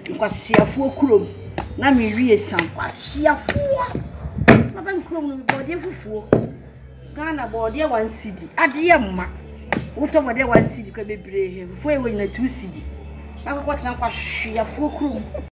Fufuooo kurom. Na me wie sam Fufuooo. Papa kurom no body Fufuooo. Ghana body 1 cedi. Ade ma. Wo to body 1 cedi ka bebre he. Fufuooo we na 2 cedi. Papa kwatena Fufuooo kurom.